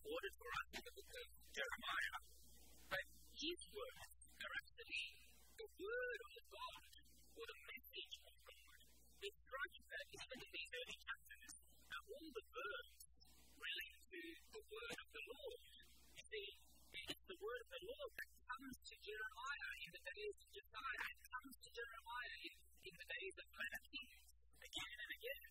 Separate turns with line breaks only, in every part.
recorded for us in the book of Jeremiah. But his words are actually the word of God, or the message of God. It strikes that even in these early chapters, all the verbs relate to the word of the Lord. You see, it's the word of the Lord that comes to Jeremiah in the days of Josiah, and comes to Jeremiah in the days of latter kings, again and again.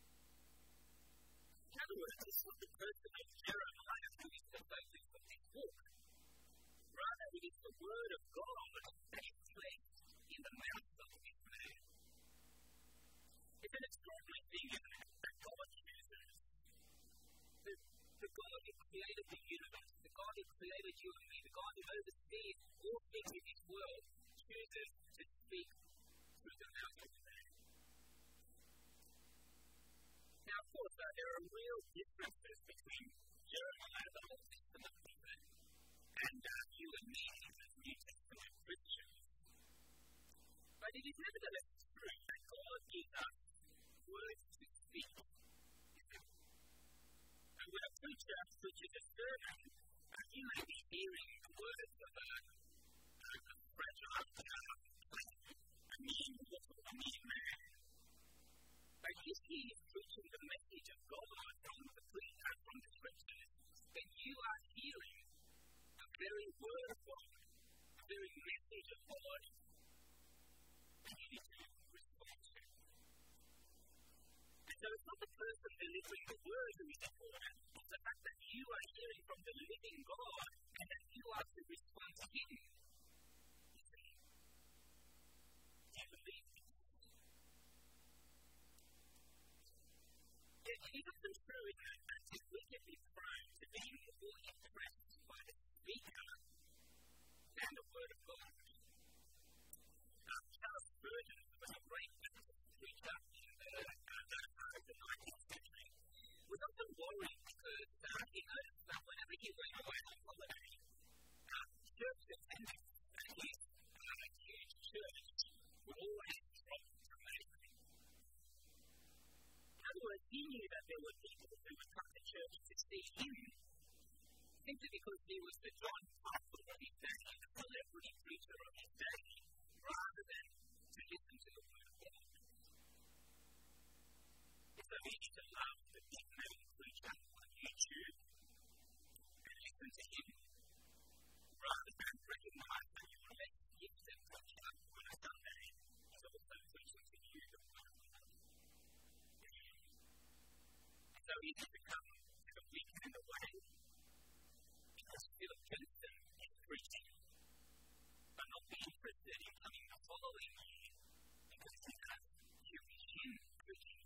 In other words, it's not the person of Jeremiah who is the focus of this book. Rather, it is the word of God that is placed in the mouth of this man. It's an extraordinary thing, isn't it, that God chooses. The God who created the universe, the God who created you and me, the God who oversees all things in this world, chooses to speak through the mouth of man. Now, of course, there are real differences between Jeremiah, the Old Testament prophet, and you and me, as New Testament Christians. But it is nevertheless true that God gives us words to speak. And when a preacher preaches a sermon, you may be hearing the words of a fragile child, a mean man. But if he is preaching the message of God from the scriptures, then you are hearing a very word of God, a very message of God, that you need to respond to. And so it's not the person delivering the word who is important, it's the fact that you are hearing from the living God and that you are to respond to Him. You see? Do you believe this? It is often true, isn't it, that we can be prone to being more impressed by the speaker than the word of God. Charles Spurgeon was a great preacher in the latter part of the 19th century. Was often worried because he noticed that whenever he went away on holiday, church attendance at his huge church would always drop dramatically. In other words, he knew that there were people who would come to church to see him simply because he was the John Piper of his day, the celebrity preacher of his day, rather than to listen to the word of God. It's so easy to love the big name preacher on YouTube and listen to him rather than recognize that you're less gifted preacher on a Sunday is also preaching to you the word of God. It's so easy to come to the weekend away because Philip Johnston is preaching, but not be interested in coming the following year because he has Hui Shin preaching.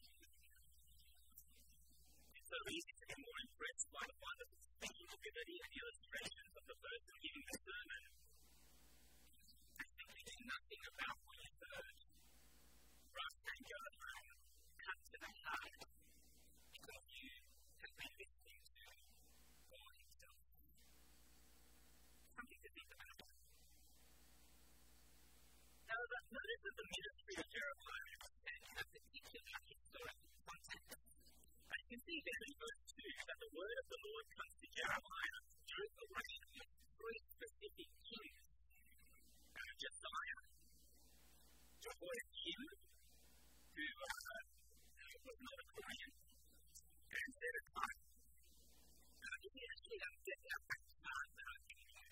It's so easy to be more impressed by the wonderful speaking ability and illustrations of the person giving the sermon. I simply do nothing about what you heard. Rather than go home, cut to the heart, because you have been listening to God Himself. Something to think about. Now, notice that the ministry of Jeremiah is set in a particular historical context. I can see there in verse 2 that the word of the Lord comes to Jeremiah during the reign of three specific kings. Josiah, Hui Shin, who was not a Korean, and Zedekiah. If you actually get that back chart that I've given you,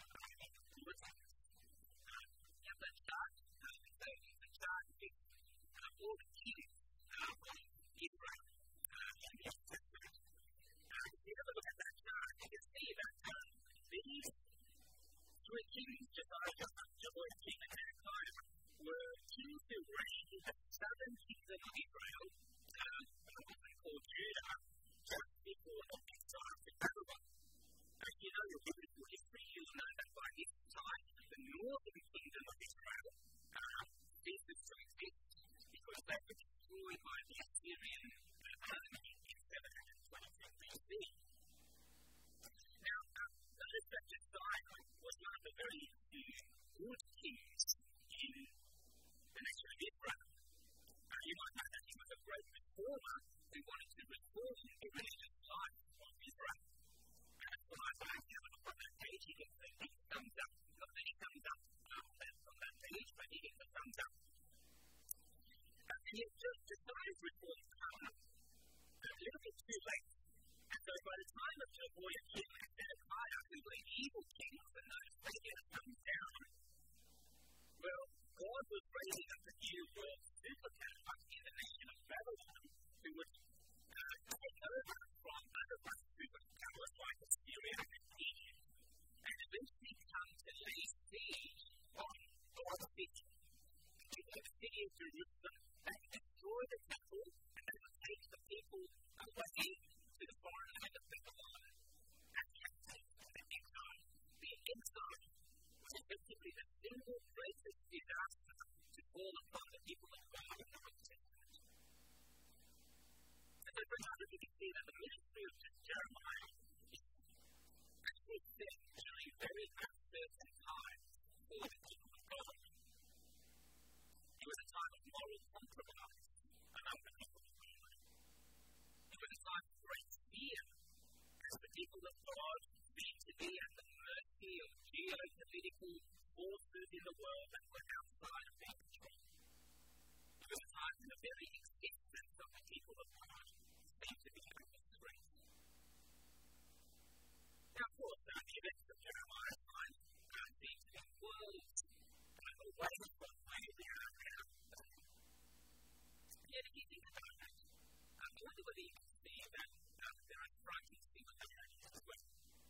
the chart, the chart is all the kings of Israel in the Old Testament. If you have a look at that chart, you can see that these three kings, Josiah, Jehoiakim, and Zedekiah, were kings who reigned in the southern kingdom of Israel, often called Judah, just before the exile to Babylon. As you know your biblical history, you will know that by this time, the northern kingdom of Israel ceases to exist because they were destroyed by the Assyrian army in 722 BC. Now, notice that Josiah was one of the very few people of God seem to be at the mercy of geopolitical forces in the world that were outside of their control. There were times when the very existence of the people of God seemed to be under threat. Now, of course, the events of Jeremiah's time seem to be worlds away from where we are now. Yet, if you think about it, I wonder whether you can see that there are striking similarities as well.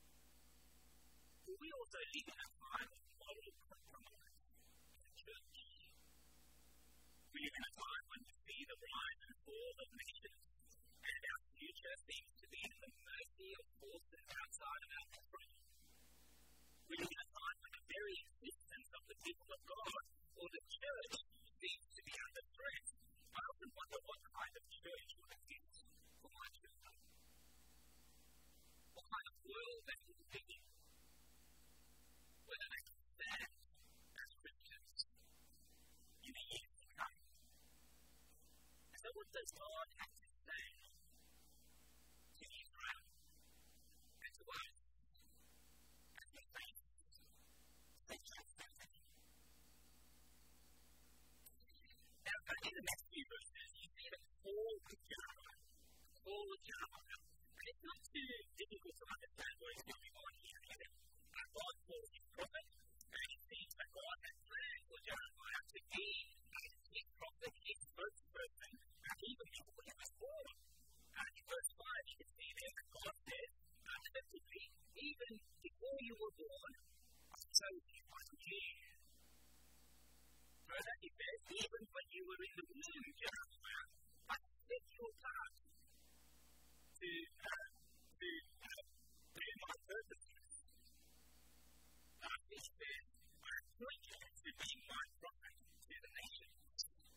We also live in a time of moral compromise in the church. We live in a time when we see the rise and fall of nations, and our future seems to be in the mercy of forces outside of our control. We live in a time when the very existence of the people of God or the church seems to be under threat. I often wonder what kind of church would exist for my children. What kind of world they will be in. Whether they can stand as Christians in the years to come. So what does God have to say to Israel and to us as we face such uncertainty? Now, in the next few verses, you see the call of Jeremiah. And it's not too difficult to understand what is going on here. God calls his prophet, and it seems that God had planned for Jeremiah to be his prophet, his spokesperson, even before he was born. In verse 5, you can see there that God says, effectively, even before you were born, I chose you unto you. Further, he says, even when you were in the womb, Jeremiah, I set you apart to do my purposes. He says, I appoint you to be my prophet to the nations.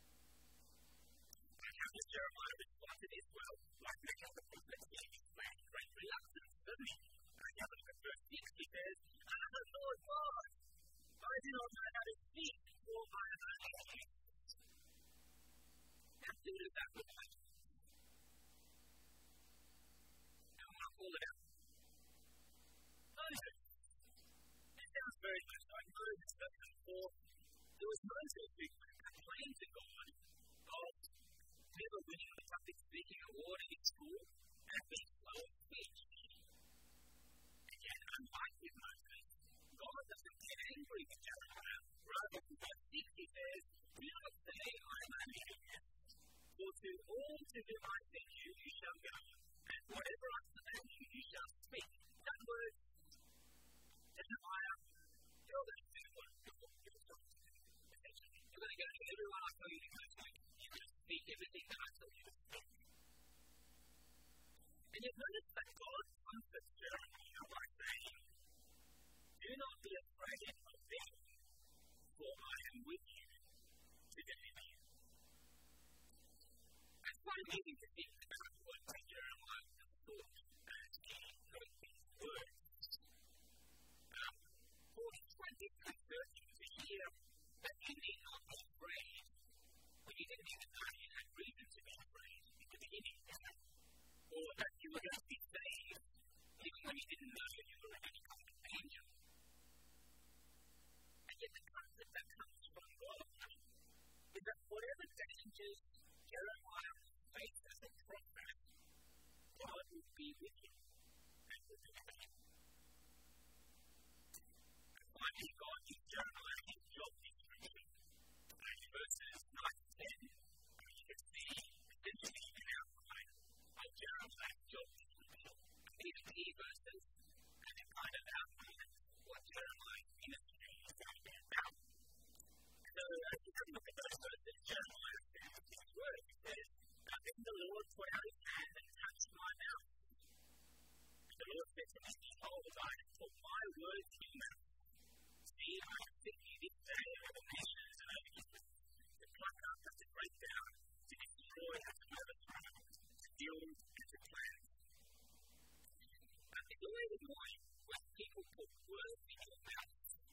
And how does Jeremiah respond to this? Well, like many other prophets, he explains great reluctance, doesn't he? Have a look at verse 6, he says, Lord God, I do not know how to speak, for I am an atheist. How good is that reply? Now, I want to call it out. Moses. It sounds very much like Moses, but before there was Moses who complained to God of never winning the public speaking award in his school and being slow of speech. Again, unlike with Moses, God doesn't get angry with Jeremiah. Rather, in verse 6 he says, do not say I am an atheist, for to all to whom I send you, you shall go, and whatever I command you, you shall speak. In other words, Jeremiah, you're going to do what you're told to do, essentially. You're going to go to everyone I tell you to go to. You're going to speak everything that I tell you to speak. And you've noticed that God comforts Jeremiah by saying, do not be afraid of them, for I am with you to deliver you. It's quite amazing to think about what Jeremiah thought as he wrote these words. For his 20th and 30th year, that you need not be afraid when you didn't even know you had reason to be afraid in the beginning. Or that you were going to be saved even when you didn't know you were in any kind of danger. And yet the comfort that comes from God is that whatever dangers Jeremiah faced as a prophet, God will be with him and will deliver him. And finally, God gives Jeremiah his job description. In verses 9 to 10, you can see essentially an outline of Jeremiah's job description. These key verses, and it kind of outlines what Jeremiah's ministry is going to be about. So, as you have a look at those verses, Jeremiah says his word. He says, then the Lord put out his hand and touched my mouth. And the Lord said to me, behold, I have put my words in your mouth. See, I have sent you this day over the nations and over Israel, to pluck up and to break down, to destroy and to overthrow, to build and to plant. It's always annoying when people put words in your mouth.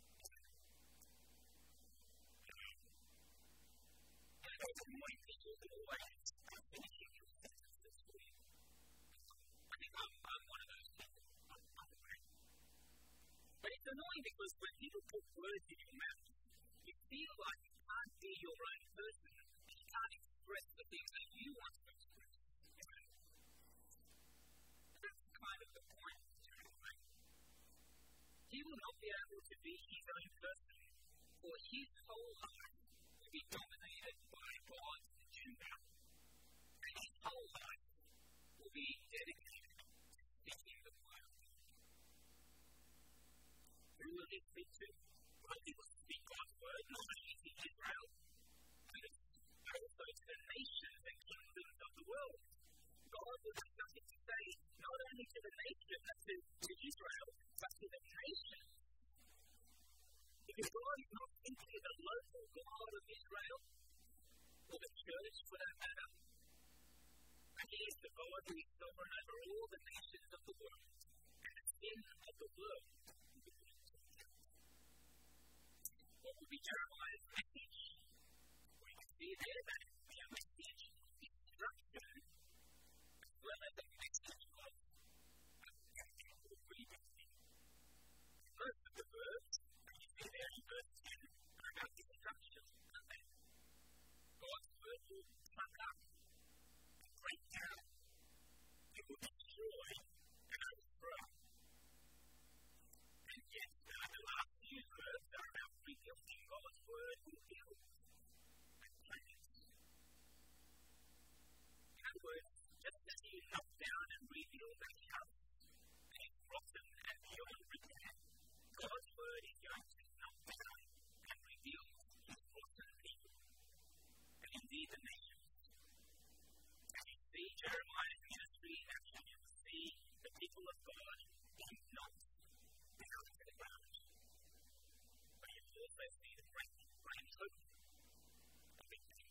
And those annoying people that always finishing your sentences for you. I think I'm one of those people. funny because when people put words in your mouth, you feel like you can't be your own person and you can't express the things that you want to express. That's kind of the point. He will not be able to be his own person, for his whole life will be dominated by God's agenda. And his whole life will be dedicated to speaking the word. Who will he speak to? Well, he will speak God's word, not only to Israel, but also to the nations and kingdoms of the world. God will have something to say not only to the nation, but to Israel, but to the nation. Because God is not simply the local God of Israel, or the church for that matter, but He is the God who is sovereign over all the nations of the world, and the sin of the world. What will be Jeremiah's message? We can see there that it will be a message of instruction, as well as a message of rebirth. Most of the verbs that you see there in verse 10 are about instruction, aren't they? God's word will pluck up and break down. It will destroy and overthrow. And yet, the last few verbs are about rebuilding. God's word will build and plant. In other words, just as you knock down and rebuild a house that is rotten and beyond repair, God's word is going to knock down and rebuild his rotten people, and indeed the nations. As you see Jeremiah's ministry in action, you will see the people of God being knocked down to the ground. But you will also see the great hope of victory.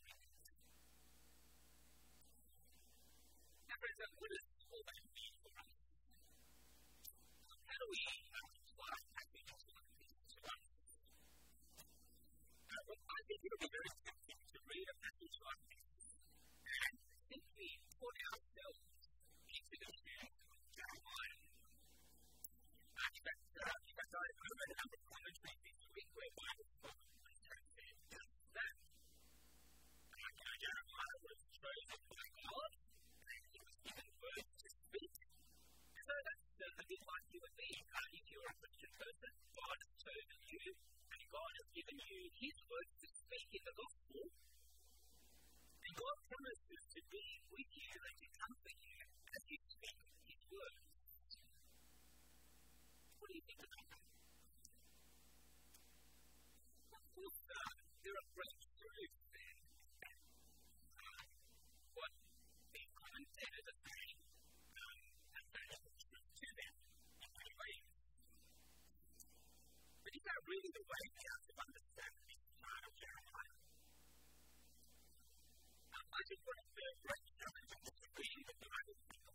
Now, friends, what does all that mean for us? How do we apply passages like this to us? Well, I think it would be very tempting to read a passage like this and simply put ourselves into the shoes of Jeremiah. In fact, I read a number of commentaries this week where Bible scholars have said just that. Jeremiah was chosen by God and he was given words to speak. And so that's a bit like you and me. If you're a Christian person, God has chosen you and God has given you his words to speak in the gospel. And God promises to be with you and to comfort you as you speak his words. What do you think about that? Of course, there are great truths there. What the commentators are saying, and that is the truth to them in many ways. But is that really the way we have to understand this part of Jeremiah? I think one of the great challenges of reading the Bible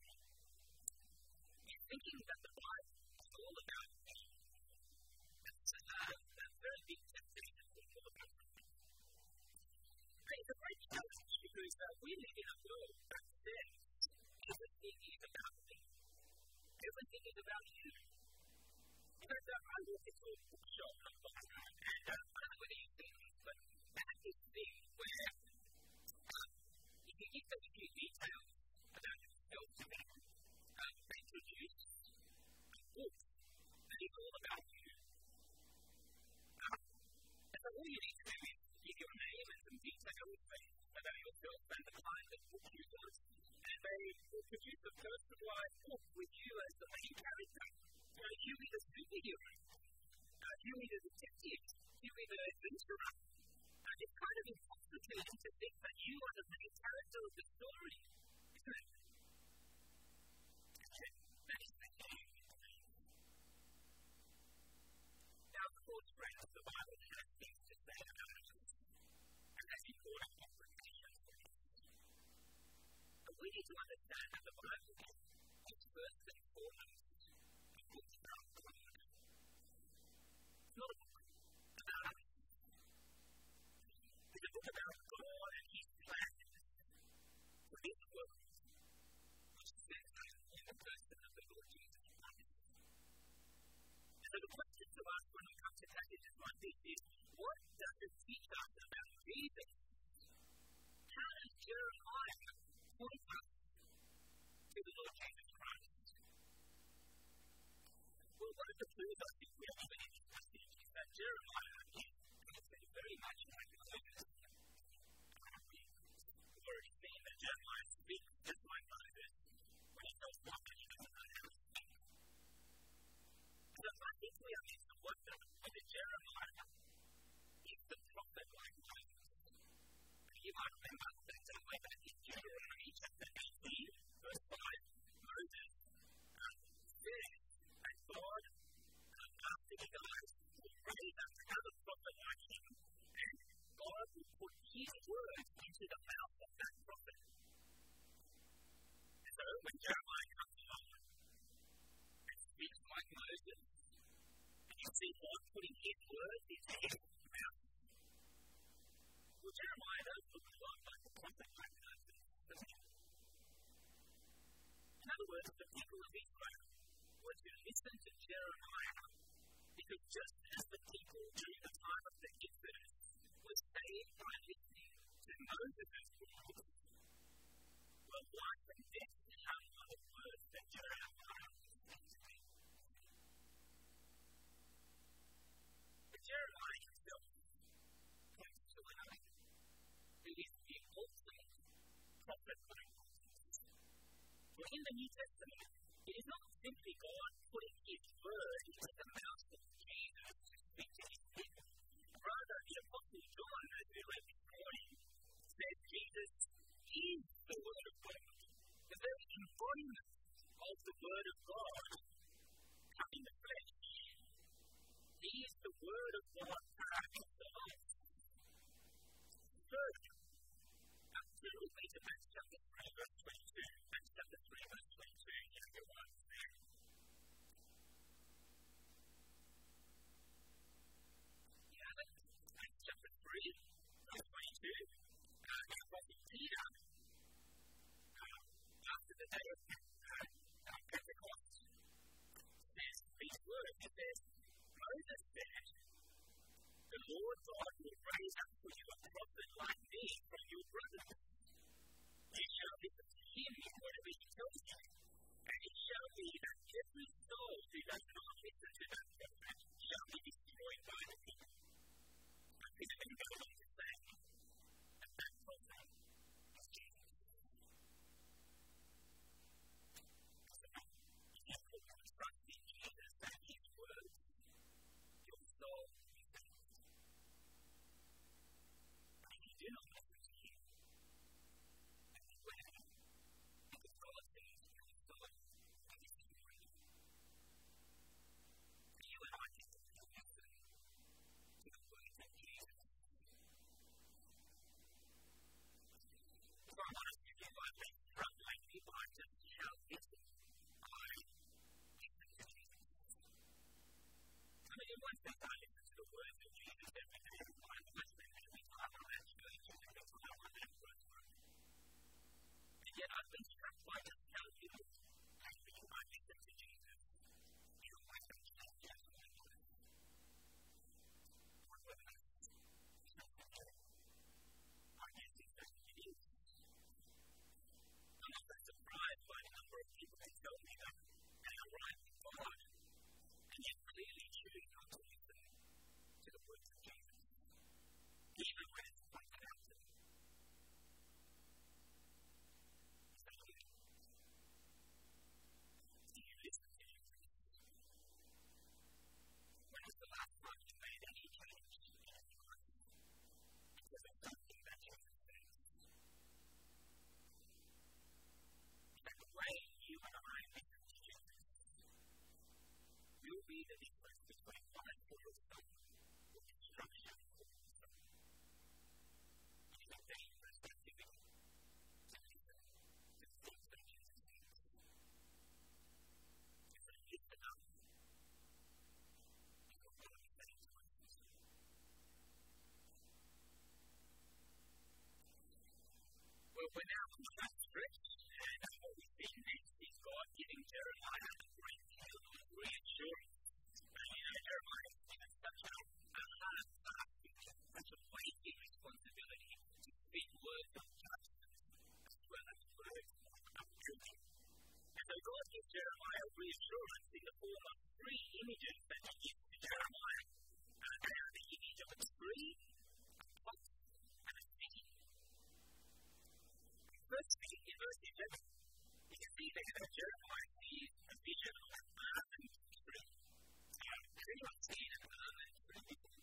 is thinking that the Bible is all about me. That's a very big temptation to think all about me. But it's a great challenge because we live in a world that says everything is about me. Everything is about you. In fact, I walk into a bookshop not far away, and I don't know whether you've seen this, but they have this thing where if you give them a few details about yourself to them, they produce a book that is all about you. And so all you need to do is give your name and some details about yourself and the kind of book you want, and they will produce a personalized book with you as the main character. Huey the superhero, Huey the detective, Huey the adventurer. It's kind of intoxicating to think that you are the main character of the story, isn't it? That is the thing. Now, of course, friends, the Bible has things to say about us, and has important implications for us. But we need to understand that the Bible is first and foremost a book about God. It's not a book about us. It's a book about God and his plans for this world, which is set in the person of the Lord Jesus Christ. And so the question to us when we point us to the Lord Jesus Christ. Well, what it appears us if we are living in this passage is that Jeremiah is very much like Moses. We've already seen that Jeremiah speaks just like Moses when he tells God that he doesn't know how to speak. So I think we are meant to wonder whether Jeremiah is the prophet like Moses. You might remember that way back in Deuteronomy chapter 18, verse 5, Moses said that God, after he dies, will raise up another prophet like him, and God will put his words into the mouth of that prophet. And so when Jeremiah comes along and speaks like Moses, and you see God putting his words into his mouth, well, Jeremiah does look a lot like a prophet like Moses, doesn't he? In other words, the people of Israel were to listen to Jeremiah because just as the people during the time of the Exodus were saved by listening to Moses' words, well, life and death hung on the words that Jeremiah was speaking. But Jeremiah himself points to another who is the ultimate prophet like Moses. For in the New Testament, it is not simply God putting his word into the mouth of Jesus to speak to his people. Rather, the Apostle John, as we read this morning, says Jesus is the Word of God. The very embodiment of the Word of God come in the flesh. He is the Word of God coming to us. Third, turn with me to Acts chapter 3, verse 22. Acts chapter 3, verse 22. You know your words there. You have it? Acts chapter 3, verse 22. The Apostle Peter, after the day of Pentecost, says these words. He says, Moses said, the Lord God will raise up for you a prophet like me from your brothers. You shall listen to him in whatever he tells you. And it shall be that every soul who does not listen to that prophet shall be destroyed by the people. And Peter then goes on to say that that prophet is Jesus. So, if you put your trust in Jesus and his words, your soul is saved. But if you do not listen to him, and beware, because God says your soul is destroyed. You and I need to listen to the words of Jesus. If I'm honest with you, I've been struck lately by just how little I listen to Jesus. I mean, everyone says I listen to the words of Jesus every day. I listen every time I'm at church and every time I'm at work. And yet I've been struck by just how little actually I listen to Jesus in a way that changes my life. Or whether it's something I guess it's just it is. I'm also surprised by the number of people who tell me that they are right with God and yet clearly choose not to listen to the words of Jesus, even when it's pointed out to them. So, do you listen to Jesus? When was the last time you made any change in your life because of something that Jesus says? That the way you and I listen to Jesus will be the difference between life for yourself or destruction for yourself. It is a dangerous activity to listen to things that Jesus says. If we listen up, it will really be saying to us. Well, we're now on the last stretch, and what we see next is God giving Jeremiah a great deal of reassurance. Jeremiah is given such a hard task, such a weighty responsibility to speak words of judgment as well as words God gives Jeremiah reassurance in the form of three images that he gives to Jeremiah. They are the image of a tree, a pot, and a city. Firstly, in verse 11, you can see there that Jeremiah sees a vision of an almond tree. Has anyone seen an almond tree before?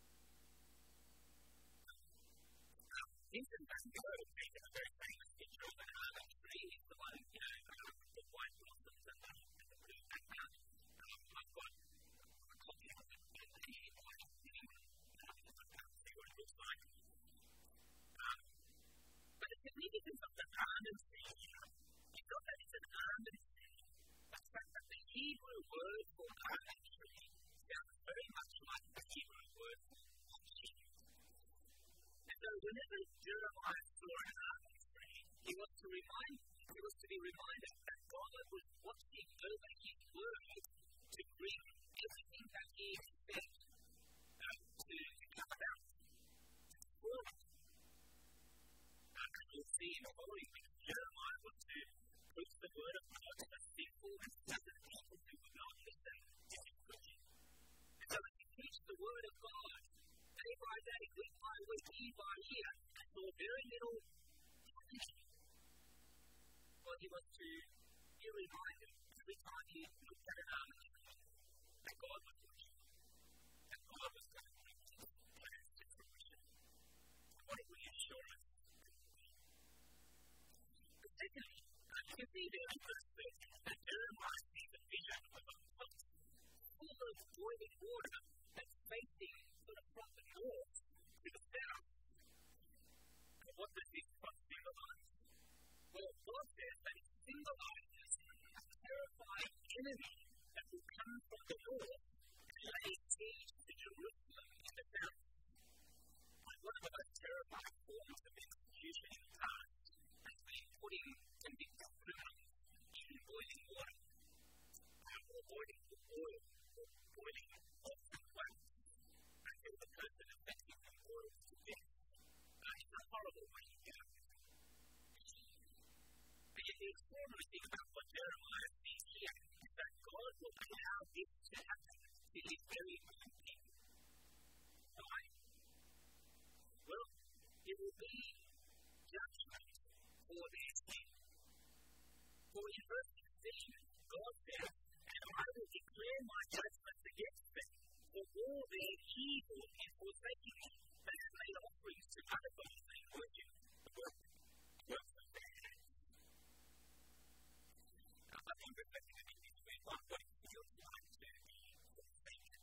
Vincent Van Gogh made a very famous picture of an almond tree. It's the one, the white blossoms and the blue background. I've got a copy of it in the white city. See what it looks like. But the significance of the almond tree is not that it's an almond tree, but the fact that the Hebrew word for almond tree sounds very much like the Hebrew word for tree. And so whenever Jeremiah saw an almond tree, he was to be reminded that God was watching over his word to bring everything that he expects to come about. For and you'll see in the following weeks, Jeremiah was to preach the word of God to the simple and stubborn people who would not listen to his preaching. And so as he preached the word of God, day by day, week by week, year by year, and saw very little happening. Well, he was to be reminded every time he looked at an almond tree that God was watching, that God was going to bring his plans to fruition. What a reassurance. But secondly, you can see there in verse 13 that Jeremiah sees a vision of a pot full of boiling water that's facing sort of from the north to the south. And what does this pot symbolize? Well, God says that it symbolizes a terrifying enemy that will come from the north and lay siege to Jerusalem in the south. And one of the most terrifying forms of execution in the past has been putting convicted criminals in boiling water, or boiling oil, or boiling hot and wax, until the person effectively boils to death. It's a horrible way to do it. But yet the extraordinary thing about what Jeremiah sees here is that God will allow this to happen to his very own people. Why? Well, it will be judgment for their sin. For in verse 16, God says, "And I will declare my judgments against them for all their evil in forsaking me. They have made offerings to other gods and worship the works of their hands." Now, I've been reflecting a bit this week on what it feels like to be forsaken.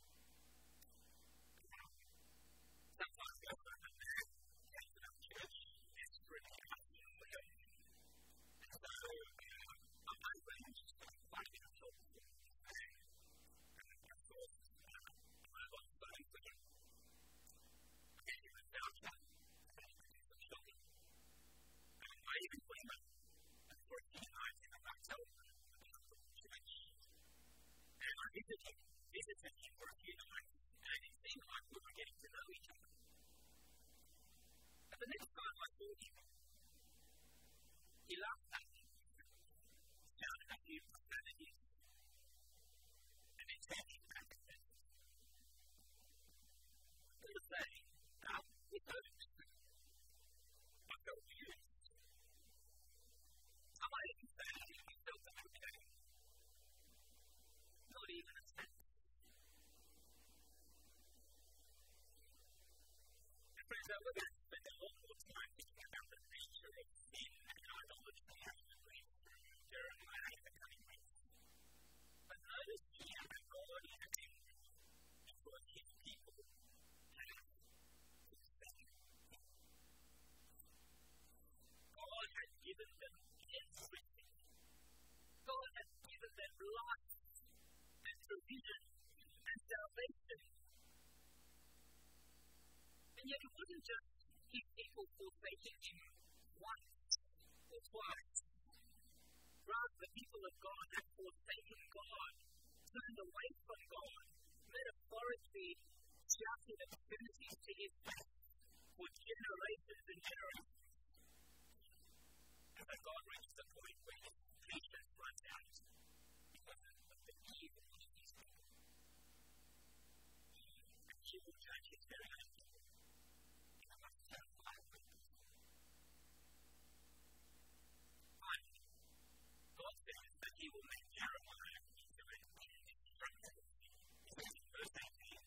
Sometimes we often have that case in our church, desperately asking for help. And so, I'm hoping to start finding a help for this man. And I thought, I got the phone for him. I gave him a voucher to do some shopping. I even put him up for a few nights in a hotel room about the church. And I visited him for a few nights, and it seemed like we were getting to know each other. But the next time I saw him, he laughed at me, shouted at me profanities, and then turned his back at me. All the same, we don't. I felt weird. I might even say that he felt okay. Not even a sense. And friends, we're going to spend a lot more time thinking about the nature of sin and idolatry as we read through Jeremiah in the coming weeks. But notice here that God is attempting because his people have forsaken him. God has given them everything. God has given them life and provision and salvation. And yet it wasn't just his people forsaking him once or twice. Rather, the people of God had forsaken God, turned away from God, metaphorically shouting obscenities to his face for generations and generations. And so God reached the point where his patience runs cast out because of the evil of these people. And he will judge his very own people in the most terrifying ways. Finally, God says that he will make Jeremiah into an indestructible city. It says in verse 18,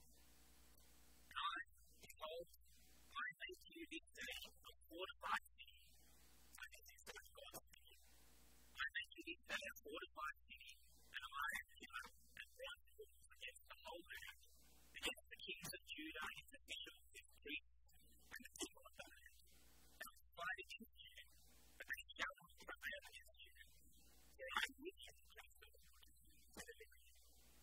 behold, I make you this day a fortified city. And this is what God speaking. I make you this day a fortified city, and I am pillar and ground against the whole land, against the kings of Judah, his officials, his priests, and the people of the land. They will fight against you, but they shall not prevail against you. For I am with you, declares the Lord, to deliver you.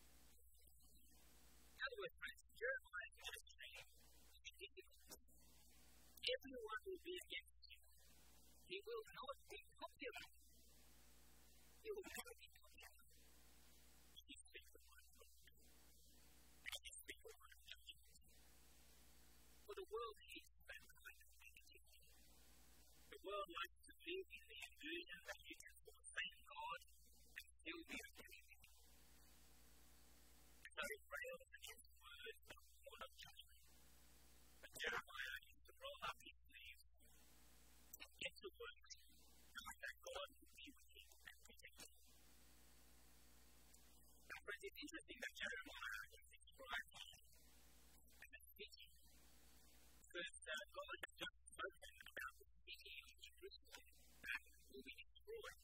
In other words, friends, Jeremiah's ministry is difficult. Everyone will be against you. He will not be popular. He will never be popular. He speaks the word of God. And he speaks the word of judgment. For the world hates that kind of negativity. The world likes to live in the illusion that you can forsake God and still be okay with him. And so it rails against words of God of judgment. But Jeremiah used to roll up his sleeves and get to work, knowing that God would be with him and protect him. Now, friends, it's interesting that Jeremiah is described here as a city. Because God has just spoken about the city of Jerusalem that will be destroyed.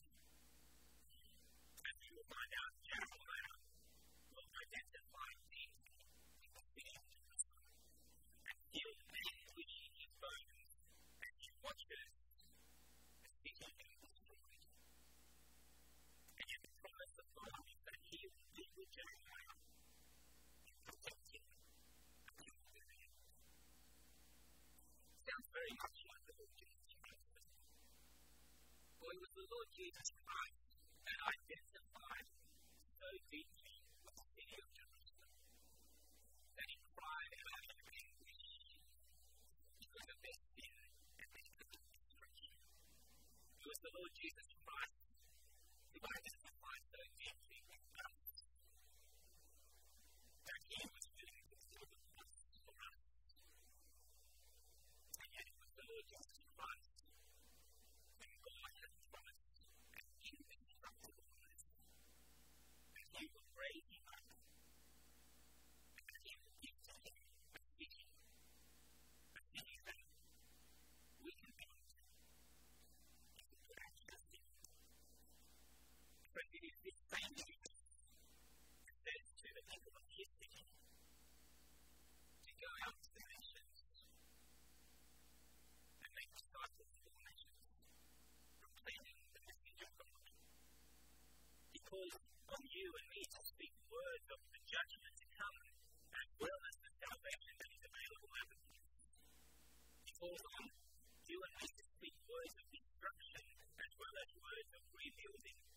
As we will find out, Jeremiah will identify things in the city of Jerusalem and still pushing his bones as he watches the city being destroyed. And yet the promise of God is that he will be with Jeremiah and protect him until the very end. Sounds very much like the Lord Jesus Christ. For it was the Lord Jesus Christ that identified so deeply with the city of Jerusalem that he cried out in anguish because of their sin and their destruction. It was the Lord Jesus Christ who identified so deeply with us that he was willing to kill the cross for us. And yet it was the Lord Jesus Christ whom God has promised an indestructible life, that he will raise him up, and that he will give to him a city that we can build if we put our trust in. But it is this same Jesus that says to the people of his city to go out to the nations and make disciples of all nations, proclaiming the message of God. He calls on you and me to speak words of the judgment to come, as well as the salvation that is available at the cross. He calls on you and me to speak words of destruction, as well as words of rebuilding